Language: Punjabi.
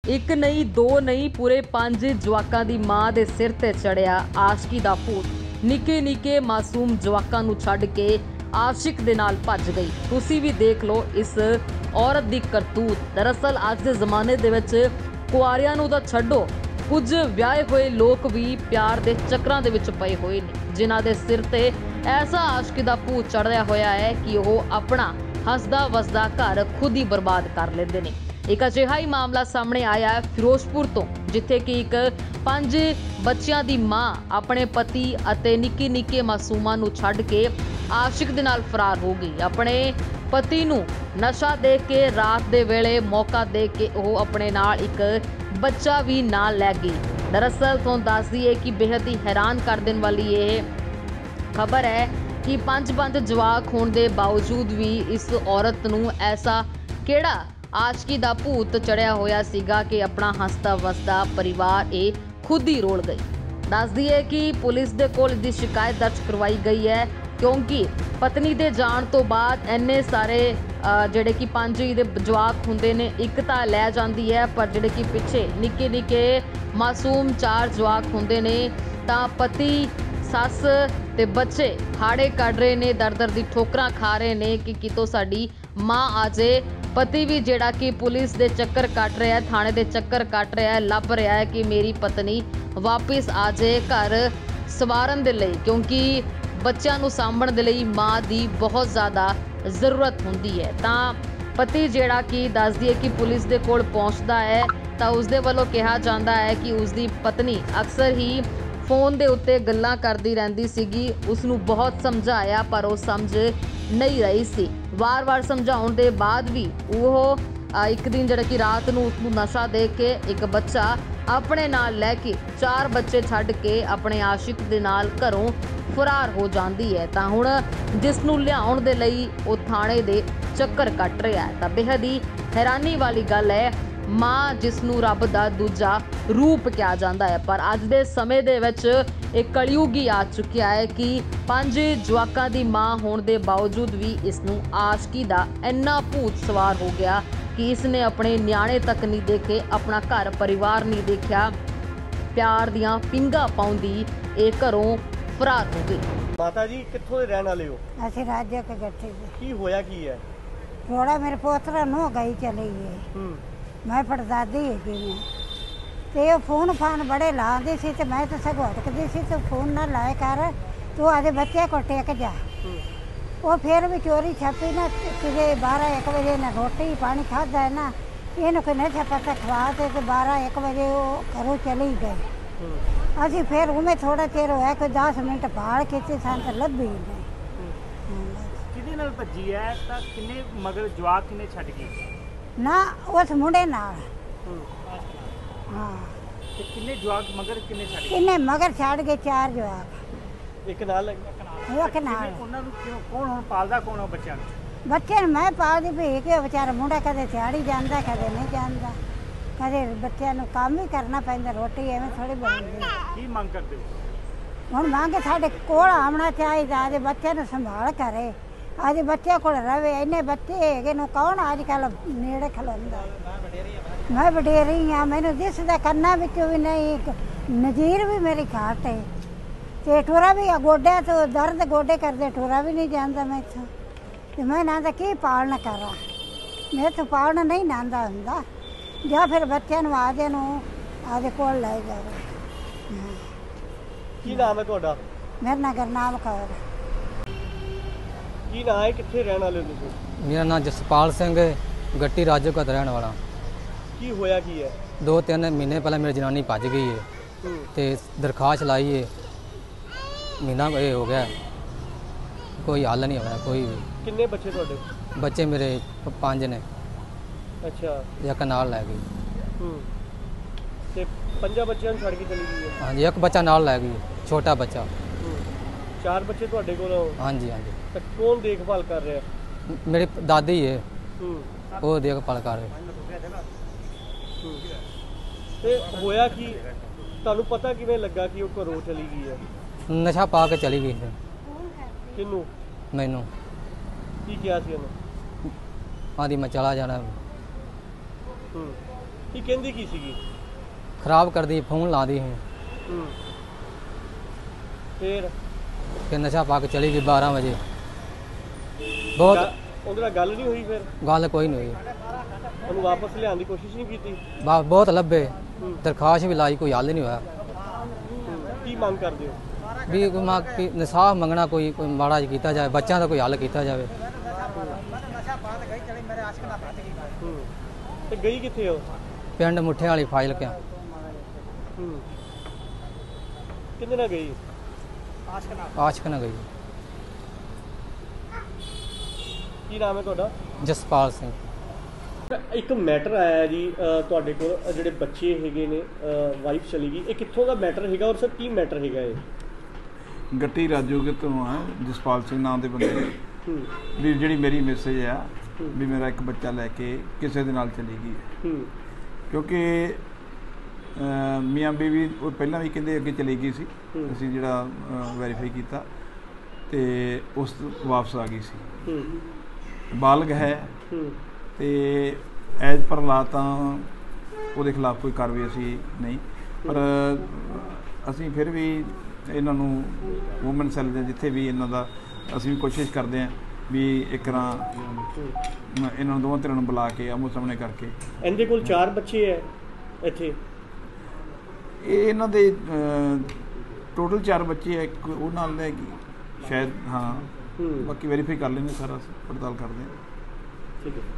एक नहीं दो नहीं पूरे 5 जवाकां दी मां दे सिर ते चढ़िया आशकी दा भूत। निक्के निक्के मासूम जवाकां नूं छड्ड के आशिक दे नाल भज गई। तुसी भी देख लो इस औरत दी करतूत। दरअसल अज दे जमाने दे विच कुआरियां नूं तां छड्डो, कुछ व्याहे होए लोग भी प्यार दे चक्करां दे विच पए होए ने, जिन्हां दे सिर ते ऐसा आशिकी दा भूत चढ़िया होया है कि ओह अपना हसदा वसदा घर खुद ही बर्बाद कर लेंदे ने। एक अजिहा ही मामला सामने आया है फिरोजपुर तो, जिथे कि एक 5 बच्चियां दी मां अपने पति अते निक्के निक्के मासूमां नूं छड्ड के आशिक दे नाल फरार हो गई। अपने पति नूं नशा दे के रात दे वेले मौका दे के ओह अपने नाल एक बच्चा भी नाल लै गई। दरअसल तुहानूं दस दईए कि बेहद ही हैरान कर देने वाली ये खबर है कि 5 जवाक होने के बावजूद भी इस औरत नूं ऐसा किहड़ा आशकी दा भूत चढ़िया होया सीगा कि अपना हसदा वसदा परिवार ये खुद ही रोल गई। दस दईए कि पुलिस दे कोल इसदी शिकायत दर्ज करवाई गई है, क्योंकि पत्नी दे जाण तो बाद इन्ने सारे ਜਿਹੜੇ कि 5 ਇਹਦੇ जवाक ਹੁੰਦੇ ਨੇ, ਇੱਕ ਤਾਂ ਲੈ ਜਾਂਦੀ ਹੈ, पर ਜਿਹੜੇ कि ਪਿੱਛੇ ਨਿੱਕੇ ਨਿੱਕੇ ਮਾਸੂਮ 4 ਜਵਾਕ ਹੁੰਦੇ ਨੇ ਤਾਂ ਪਤੀ ਸੱਸ ਤੇ ਬੱਚੇ ਹਾੜੇ ਕੱਢ ਰਹੇ ਨੇ, ਦਰ ਦੀ ਠੋਕਰਾਂ ਖਾ ਰਹੇ ਨੇ ਕਿ ਕਿਤੋਂ ਸਾਡੀ ਮਾਂ ਆ ਜੇ। पति भी जेड़ा कि पुलिस दे चक्कर कट रहा है, थाने दे चक्कर कट रहा है, लभ रहा है कि मेरी पत्नी वापस आ जाए घर सवारन दे लई, क्योंकि बच्चों नूं सांभण दे लई मां दी बहुत ज़्यादा ज़रूरत हुंदी है। तां पति जेड़ा कि दस दिए कि पुलिस दे कोल पहुंचदा है तां उसदे वल्लों कहा जांदा है कि उसदी पत्नी अक्सर ही फोन दे उत्ते गल्लां करदी रहिंदी सीगी। उसनूं बहुत समझाया पर वो समझ नहीं रही सी। वार-वार समझाउण दे बाद भी ओह एक दिन जिहड़ा कि रात नूं उसनूं नशा दे के एक बच्चा अपने नाल लैके 4 बच्चे छड्ड के अपने आशिक दे नाल घरों फरार हो जाती है। तां हुण जिस नूं लियाउण दे लई ओह थाणे दे चक्कर कट रहा है। तां बेहद ही हैरानी वाली गल है, मां जिसनूं रब दा दूजा रूप कहा जाता है, पर अज दे समय दे विच एक कलयुग ही आ चुकिया है कि 5 जवाकां दी मां होने के बावजूद भी इसनूं आशकी दा इन्ना भूत सवार हो गया कि इसने अपने न्याणे तक नहीं देखे, अपना घर परिवार नहीं देखा, प्यार दियां पिंगा पाउंदी ये घरों फरार हो गई। माता जी कित्थों दे रहण वाले हो? ਅਸੀਂ ਰਾਜੇ ਕੇ ਗੱਠੇ ਦੇ की होया की है? ਥੋੜਾ ਮੇਰੇ ਪੋਤਰਾ ਨੂੰ ਗਈ ਚਲੀ ਗਈ। ਮੈਂ ਪੜਦਾਦੀ ਹੈਗੀ ਮੈਂ ਤੇ ਉਹ ਫੋਨ ਫਾਨ ਬੜੇ ਲਾਉਂਦੀ ਸੀ ਤੇ ਮੈਂ ਤਾਂ ਸਗੋਂ ਹਟਕਦੀ ਸੀ ਤੇ ਫੋਨ ਨਾ ਲਾਏ ਕਰ, ਤੂੰ ਆਦੇ ਬੱਚੇ ਕੋ ਟੇਕ ਜਾ। ਉਹ ਫਿਰ ਵੀ ਚੋਰੀ ਛਾਪੀ ਨਾ ਕਿਤੇ 12-1 ਵਜੇ ਨਾ ਰੋਟੀ ਪਾਣੀ ਖਾਦਾ ਹੈ ਨਾ, ਇਹਨੂੰ ਕੋਈ ਨਸ਼ਾ ਪਤਾ ਖਵਾ ਤੇ 12-1 ਵਜੇ ਉਹ ਘਰੋਂ ਚਲੀ ਗਈ। ਅਸੀਂ ਫਿਰ ਉਵੇਂ ਥੋੜਾ ਚਿਰ ਹੋਇਆ ਕੋਈ 10 ਮਿੰਟ ਭਾਲ ਕੀਤੀ ਸਾਨੂੰ ਤਾਂ ਲੱਭੀ ਨਹੀਂ। ਕਿਹਦੇ ਨਾਲ ਭੱਜੀ ਹੈ ਤਾਂ ਕਿੰਨੇ ਮਗਰ ਜਵਾਕ ਕਿੰਨੇ ਛੱਡ ਗਈ? ਨਾ ਉਸ ਮੁੰਡੇ ਨਾਲ। ਹਾਂ ਤੇ ਕਿੰਨੇ ਜਵਾਕ ਮਗਰ ਕਿੰਨੇ ਛੱਡ ਗਈ? ਇਹਨੇ ਮਗਰ ਛੱਡ ਕੇ 4 ਜਵਾਕ। एक नाल ਇੱਕ ਨਾਲ ਉਹਨਾਂ ਨੂੰ ਕਿਉਂ ਕੌਣ ਹੁਣ ਪਾਲਦਾ ਕੌਣ ਉਹ ਬੱਚਿਆਂ ਨੂੰ? ਬੱਚੇ ਨੂੰ ਮੈਂ ਪਾਲਦੀ ਪਈ ਕਿ ਵਿਚਾਰਾ ਮੁੰਡਾ ਕਦੇ ਦਿਹਾੜੀ ਜਾਂਦਾ ਕਦੇ ਨਹੀਂ ਜਾਂਦਾ, ਕਦੇ ਬੱਚਿਆਂ ਨੂੰ ਕੰਮ ਹੀ ਕਰਨਾ ਪੈਂਦਾ, ਰੋਟੀ ਐਵੇਂ ਥੋੜੀ ਬਣਦੀ। ਕੀ ਮੰਗ ਕਰਦੇ ਹੋ? ਹੁਣ ਮੰਗ ਸਾਡੇ ਕੋਲ ਆਉਣਾ ਚਾਹੀਦਾ, ਆਦੇ ਬੱਚਿਆਂ ਨੂੰ ਸੰਭਾਲ ਕਰੇ, ਆਦੇ ਬੱਚਿਆਂ ਕੋਲ ਰਵੇ। ਇੰਨੇ ਬੱਚੇ ਹੈਗੇ ਨੂੰ ਕੌਣ ਅੱਜ ਕੱਲ੍ਹ ਨੇੜੇ ਖਲੋਂਦਾ। ਮੈਂ ਵਡੇਰੀ ਹਾਂ, ਮੈਨੂੰ ਦਿਸਦਾ ਕੰਨਾਂ ਵਿੱਚੋਂ ਵੀ ਨਹੀਂ, ਨਜ਼ੀਰ ਵੀ ਮੇਰੀ ਘੱਟ ਹੈ ਤੇ ਟੁਰਾ ਵੀ ਗੋਡਿਆਂ ਤੋਂ ਦਰਦ ਗੋਡੇ ਕਰਦੇ ਟੁਰਾ ਵੀ ਨਹੀਂ ਜਾਂਦਾ ਮੈਥੋਂ। ਤੇ ਮੈਂ ਨਾ ਤਾਂ ਕੀ ਪਾਲਣਾ ਕਰਾਂ, ਮੇਰੇ ਤੋਂ ਪਾਲਣਾ ਨਹੀਂ ਨਾਂਦਾ ਹੁੰਦਾ। ਜਾਂ ਫਿਰ ਬੱਚਿਆਂ ਨੂੰ ਆਦੇ ਨੂੰ ਆਦੇ ਕੋਲ ਲੈ ਜਾਵੇ। की नाम है तुहाडा? ਮੇਰਾ ਨਾਂ ਗੁਰਨਾਮ ਕੌਰ। की नाम है, कित्थे रहण वाले हो तुसीं? मेरा नाम जसपाल सिंह गट्टी राजो का रहने वाला। की होया की है? 2-3 महीने पहले मेरी जनानी भज गई है तो दरखास्त लाई है, महीना ये हो गया, कोई हल नहीं होया कोई भी। किन्ने बच्चे तुहाडे? बच्चे मेरे 5 ने, अच्छा एक नाल लै गई। ते 5 बच्चों ਨੂੰ ਛੱਡ ਕੇ ਚਲੀ ਗਈ ਹੈ? हाँ जी, एक बच्चा नाल लै गई, छोटा बच्चा। 4 बच्चे ਤੁਹਾਡੇ ਕੋਲ? हाँ जी हाँ जी। ਤਾਂ ਕੌਣ ਦੇਖਭਾਲ ਕਰ ਰਿਹਾ? मेरी दादी है वो देखभाल कर रहे। ਤੇ ਹੋਇਆ ਕਿ ਤੁਹਾਨੂੰ ਪਤਾ ਕਿਵੇਂ ਲੱਗਾ ਕਿ ਉਹ ਘਰੋਂ ਚਲੀ ਗਈ ਹੈ? नशा पा के चली गई थी। ਕਿਹਨੂੰ? मैनू ਕੀ ਕਿਹਾ ਸੀ ਉਹਨੇ? आदि मैं चला जाना। ਕੀ ਕਹਿੰਦੀ ਕੀ ਸੀਗੀ? ਖਰਾਬ ਕਰਦੀ, ਫੋਨ ਲਾਉਂਦੀ ਸੀ। ਫਿਰ ਕਿ ਨਸ਼ਾ ਪਾ ਕੇ ਚਲੀ ਗਈ 12 ਵਜੇ। ਬਹੁਤ ਉਹਦੇ ਨਾਲ ਗੱਲ ਨਹੀਂ ਹੋਈ? ਫਿਰ ਗੱਲ ਕੋਈ ਨਹੀਂ ਹੋਈ। ਉਹਨੂੰ ਵਾਪਸ ਲਿਆਉਣ ਦੀ ਕੋਸ਼ਿਸ਼ ਨਹੀਂ ਕੀਤੀ? ਬਹੁਤ ਲੱਭੇ, ਦਰਖਾਸਤ ਵੀ ਲਾਈ, ਕੋਈ ਹੱਲ ਨਹੀਂ ਹੋਇਆ। ਕੀ ਮੰਗ ਕਰਦੇ ਹੋ? ਵੀ ਕੋਈ ਇਨਸਾਫ ਮੰਗਣਾ, ਕੋਈ ਮਾੜਾ ਜਿਹਾ ਕੀਤਾ ਜਾਵੇ, ਬੱਚਿਆਂ ਦਾ ਕੋਈ ਹੱਲ ਕੀਤਾ ਜਾਵੇ। ਤੇ ਗਈ ਕਿੱਥੇ ਹੋ? ਪਿੰਡ ਮੁੱਠੇ ਵਾਲੀ ਫਾਜ਼ਿਲਕਾ। ਕਿੰਨੇ ਨਾਲ ਗਈ? ਆਸ਼ਕ ਨਾ ਗਈ। ਕੀ ਨਾਮ ਹੈ ਤੁਹਾਡਾ? ਜਸਪਾਲ ਸਿੰਘ। ਇੱਕ ਮੈਟਰ ਆਇਆ ਜੀ ਤੁਹਾਡੇ ਕੋਲ, ਜਿਹੜੇ ਬੱਚੇ ਹੈਗੇ ਨੇ, ਵਾਈਫ ਚਲੀ ਗਈ, ਇਹ ਕਿੱਥੋਂ ਦਾ ਮੈਟਰ ਹੈਗਾ ਔਰ ਸਰ ਕੀ ਮੈਟਰ ਹੈਗਾ ਇਹ? ਗੱਟੀ ਰਾਜੋਗੇ ਤੋਂ ਆ, ਜਸਪਾਲ ਸਿੰਘ ਨਾਮ ਦੇ ਬੰਦੇ ਵੀ ਜਿਹੜੀ ਮੇਰੀ ਮੈਸੇਜ ਆ ਵੀ ਮੇਰਾ ਇੱਕ ਬੱਚਾ ਲੈ ਕੇ ਕਿਸੇ ਦੇ ਨਾਲ ਚਲੀ ਗਈ ਹੈ। ਕਿਉਂਕਿ ਮੀਆਂ ਬੀਵੀ ਉਹ ਪਹਿਲਾਂ ਵੀ ਕਹਿੰਦੇ ਅੱਗੇ ਚਲੀ ਗਈ ਸੀ, ਅਸੀਂ ਜਿਹੜਾ ਵੈਰੀਫਾਈ ਕੀਤਾ ਤੇ ਉਸ ਵਾਪਸ ਆ ਗਈ ਸੀ। ਬਾਲਗ ਹੈ ਤੇ ਐਜ਼ ਪਰ ਲਾ ਤਾਂ ਉਹਦੇ ਖਿਲਾਫ ਕੋਈ ਕਾਰਵਾਈ ਅਸੀਂ ਨਹੀਂ, ਪਰ ਅਸੀਂ ਫਿਰ ਵੀ ਇਹਨਾਂ ਨੂੰ ਵੂਮਨ ਸੈੱਲ ਦੇ ਜਿੱਥੇ ਵੀ ਇਹਨਾਂ ਦਾ ਅਸੀਂ ਵੀ ਕੋਸ਼ਿਸ਼ ਕਰਦੇ ਹਾਂ ਵੀ ਇੱਕ ਤਰ੍ਹਾਂ ਇਹਨਾਂ ਨੂੰ ਦੋਵਾਂ ਧਿਰਾਂ ਨੂੰ ਬੁਲਾ ਕੇ ਆਮੋ ਸਾਹਮਣੇ ਕਰਕੇ। ਇਹਦੇ ਕੋਲ 4 ਬੱਚੇ ਹੈ ਇੱਥੇ? ਇਹ ਇਹਨਾਂ ਦੇ ਟੋਟਲ 4 ਬੱਚੇ ਹੈ, ਇੱਕ ਉਹ ਨਾਲ ਲੈ ਸ਼ਾਇਦ, ਹਾਂ ਬਾਕੀ ਵੈਰੀਫਾਈ ਕਰ ਲੈਂਦੇ, ਸਾਰਾ ਪੜਤਾਲ ਕਰਦੇ ਹਾਂ। ਠੀਕ ਹੈ।